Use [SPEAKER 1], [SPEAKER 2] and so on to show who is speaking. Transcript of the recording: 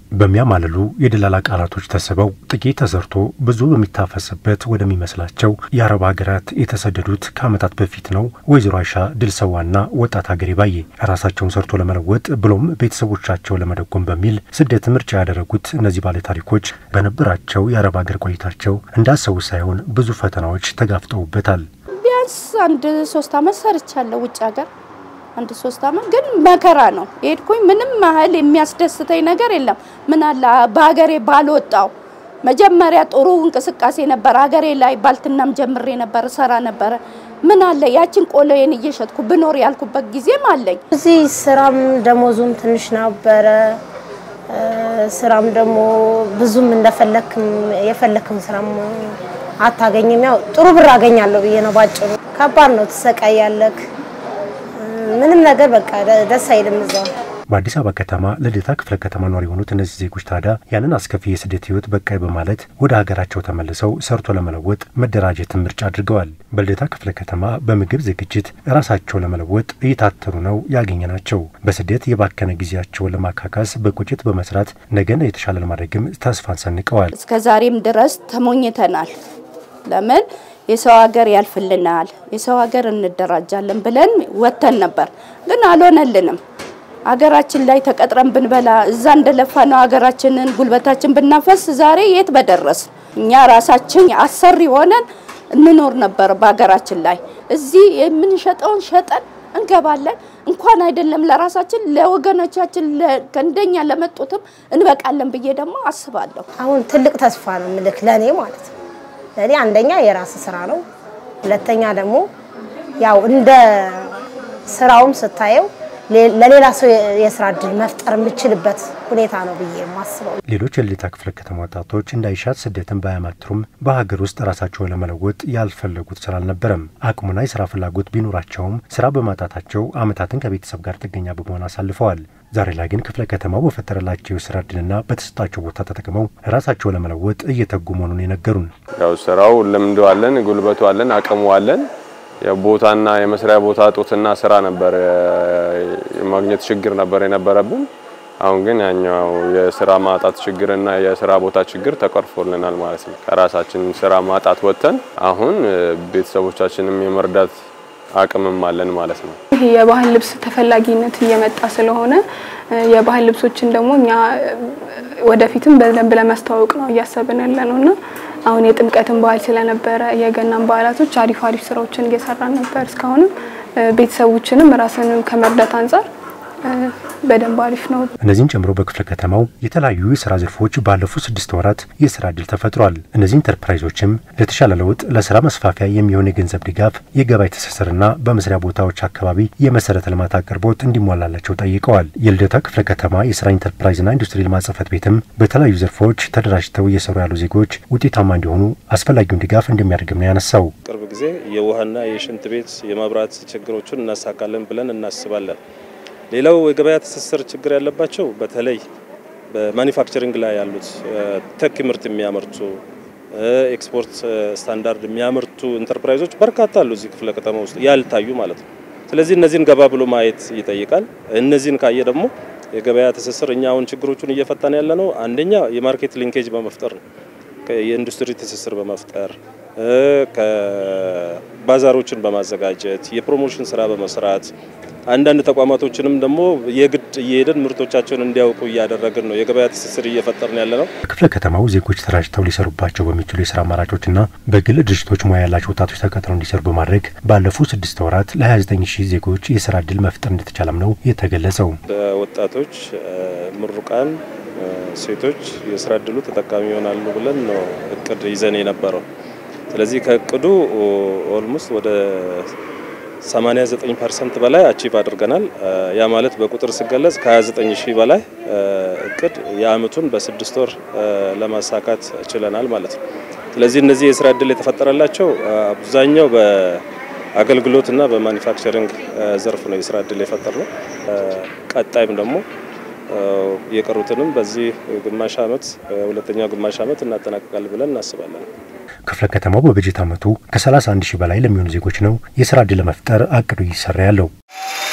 [SPEAKER 1] በሚያማልሉ የደላላ ቃላቶች ተሰበው ጥቂት ተዘርቶ ብዙ በሚታፈስበት ወደሚመስላቸው የአረብ ሀገራት የተሰደዱት ከዓመታት በፊት ነው። ወይዘሮ አይሻ ድልሰዋና ወጣት ሀገሬ ባዬ ራሳቸውን ሰርቶ ለመለወጥ ብሎም ቤተሰቦቻቸው ለመደጎም በሚል ስደት ምርጫ ያደረጉት እነዚህ ባለ ታሪኮች በነበራቸው የአረብ ሀገር ቆይታቸው እንዳሰቡ ሳይሆን ብዙ ፈተናዎች ተጋፍጠውበታል።
[SPEAKER 2] ቢያንስ አንድ 3 ዓመት ሰርቻለሁ ውጭ ሀገር አንድ 3 ዓመት ግን መከራ ነው ሄድኩኝ ምንም ማህል የሚያስደስተኝ ነገር የለም ምን አለ በአገሬ ባልወጣው መጀመሪያ ጥሩ እንቅስቃሴ ነበር አገሬ ላይ ባልትናም ጀምሬ ነበር ሰራ ነበር ምን አለ ያችን ቆሎዬን እየሸጥኩ ብኖር ያልኩበት ጊዜም አለኝ
[SPEAKER 3] እዚህ ስራም ደሞዙም ትንሽ ነበር ስራም ደሞ ብዙም እንደፈለክም የፈለክም ስራም አታገኝም ያው ጥሩ ብር አገኛለሁ በየ ነው ባጭሩ ከባድ ነው ተሰቃያለክ ምንም ነገር በቃ ደስ አይልም እዛው
[SPEAKER 1] በአዲስ አበባ ከተማ ለልደታ ክፍለ ከተማ ኗሪ የሆኑት እነዚህ ዜጎች ታዲያ ያንን አስከፊ የስደት ህይወት በቃይ በማለት ወደ ሀገራቸው ተመልሰው ሰርቶ ለመለወጥ መደራጀት ምርጫ አድርገዋል። በልደታ ክፍለ ከተማ በምግብ ዝግጅት ራሳቸው ለመለወጥ እየታተሩ ነው ያገኘናቸው። በስደት የባከነ ጊዜያቸውን ለማካካስ በቁጭት በመስራት ነገን የተሻለ ለማድረግም ተስፋን ሰንቀዋል።
[SPEAKER 2] እስከዛሬም ድረስ ተሞኝተናል። ለምን የሰው ሀገር ያልፍልናል የሰው ሀገር እንደራጃለን ብለን ወተን ነበር ግን አልሆነልንም ሀገራችን ላይ ተቀጥረን ብንበላ እዛ እንደለፋነው ሀገራችንን ጉልበታችን ብናፈስ ዛሬ የት በደረስ እኛ ራሳችን አሰሪ ሆነን እንኖር ነበር በሀገራችን ላይ እዚህ የምንሸጠውን ሸጠን እንገባለን እንኳን አይደለም ለራሳችን ለወገኖቻችን ከእንደኛ ለመጡትም እንበቃለን ብዬ ደግሞ አስባለሁ።
[SPEAKER 3] አሁን ትልቅ ተስፋ ነው ምልክ ለኔ ማለት ነው ለኔ አንደኛ የራስ ስራ ነው ሁለተኛ ደግሞ ያው እንደ ስራውም ስታየው ለሌላ ሰው የስራ እድል መፍጠር የምችልበት ሁኔታ ነው ብዬ ማስበው።
[SPEAKER 1] ሌሎች የልደታ ክፍለ ከተማ ወጣቶች እንዳይሻት ስደትን ባያማትሩም በሀገር ውስጥ ራሳቸውን ለመለወጥ ያልፈለጉት ስራ አልነበረም። አቅሙና የስራ ፍላጎት ቢኖራቸውም ስራ በማጣታቸው ዓመታትን ከቤተሰብ ጋር ጥገኛ በመሆን አሳልፈዋል። ዛሬ ላይ ግን ክፍለ ከተማው በፈጠረላቸው የስራ እድልና በተሰጣቸው ቦታ ተጠቅመው ራሳቸውን ለመለወጥ እየተጉ መሆኑን የነገሩን
[SPEAKER 4] ያው ስራው ልምዱ አለን ጉልበቱ አለን አቅሙ አለን የቦታና የመስሪያ ቦታ ጦትና ስራ ነበር የማግኘት ችግር ነበር የነበረብን አሁን ግን ያኛው የስራ ማጣት ችግርና የስራ ቦታ ችግር ተቀርፎልናል ማለት ነው። ከራሳችን ስራ ማጣት ወጥተን አሁን ቤተሰቦቻችንም የመርዳት አቅምም አለን ማለት ነው።
[SPEAKER 5] የባህል ልብስ ተፈላጊነት እየመጣ ስለሆነ የባህል ልብሶችን ደግሞ እኛ ወደፊትም በደንብ ለማስተዋወቅ ነው ያሰብን ያለነውና አሁን የጥምቀትን በዓል ስለነበረ የገናን በዓላቶች አሪፍ ስራዎችን እየሰራን ነበር እስካሁን ቤተሰቦችንም ራስንም ከመርዳት አንፃር በደንብ አሪፍ ነው።
[SPEAKER 1] እነዚህን ጨምሮ በክፍለ ከተማው የተለያዩ የስራ ዘርፎች ባለፉት 6 ወራት የስራ እድል ተፈጥሯል። እነዚህ ኢንተርፕራይዞችም ለተሻለ ለውጥ ለስራ መስፋፊያ የሚሆን የገንዘብ ድጋፍ የገበያ ትስስርና በመስሪያ ቦታዎች አካባቢ የመሰረተ ልማት አቅርቦት እንዲሟላላቸው ጠይቀዋል። የልደታ ክፍለ ከተማ የስራ ኢንተርፕራይዝና ኢንዱስትሪ ልማት ጽሕፈት ቤትም በተለያዩ ዘርፎች ተደራጅተው እየሰሩ ያሉ ዜጎች ውጤታማ እንዲሆኑ አስፈላጊውን ድጋፍ እንደሚያደርግም ነው ያነሳው።
[SPEAKER 6] ቅርብ ጊዜ የውሃና የሽንት ቤት የመብራት ችግሮችን እናሳካለን ብለን እናስባለን። ሌላው የገበያ ትስስር ችግር ያለባቸው በተለይ በማኒፋክቸሪንግ ላይ ያሉት ተኪ ምርት የሚያመርቱ ኤክስፖርት ስታንዳርድ የሚያመርቱ ኢንተርፕራይዞች በርካታ አሉ እዚህ ክፍለ ከተማ ውስጥ ያልታዩ ማለት ነው። ስለዚህ እነዚህን ገባ ብሎ ማየት ይጠይቃል። እነዚህን ካየ ደግሞ የገበያ ትስስር እኛውን ችግሮቹን እየፈታን ያለ ነው። አንደኛ የማርኬት ሊንኬጅ በመፍጠር ነው የኢንዱስትሪ ትስስር በመፍጠር ከባዛሮችን በማዘጋጀት የፕሮሞሽን ስራ በመስራት አንዳንድ ተቋማቶችንም ደግሞ የግድ እየሄደን ምርቶቻቸውን እንዲያውቁ ያደረግን ነው የገበያ ትስስር እየፈጠርን ያለ ነው።
[SPEAKER 1] ክፍለ ከተማው ዜጎች ተራጅተው ሊሰሩባቸው በሚችሉ የስራ አማራጮችና በግል ድርጅቶች ሙያ ያላቸው ወጣቶች ተቀጥረው እንዲሰሩ በማድረግ ባለፉት 6 ወራት ለ29000 ዜጎች የስራ እድል መፍጠር እንደተቻለም ነው የተገለጸው።
[SPEAKER 6] ወጣቶች ምሩቃን ሴቶች የስራ እድሉ ተጠቃሚ ይሆናሉ ብለን ነው እቅድ ይዘን የነበረው። ስለዚህ ከእቅዱ ኦልሞስት ወደ 89% በላይ አቺቭ አድርገናል። ያ ማለት በቁጥር ሲገለጽ ከ29000 በላይ እቅድ የአመቱን በ6 ወር ለማሳካት ችለናል ማለት ነው። ስለዚህ እነዚህ የስራ እድል የተፈጠረላቸው አብዛኛው በአገልግሎትና በማኒፋክቸሪንግ ዘርፍ ነው የስራ እድል የፈጠረው። ቀጣይም ደግሞ የቀሩትንም በዚህ ግማሽ አመት ሁለተኛው ግማሽ አመት እናጠናቀቃለን ብለን እናስባለን።
[SPEAKER 1] ክፍለ ከተማው በበጀት አመቱ ከ31000 በላይ ለሚሆኑ ዜጎች ነው የስራ እድል ለመፍጠር አቅዶ ይሰራ ያለው።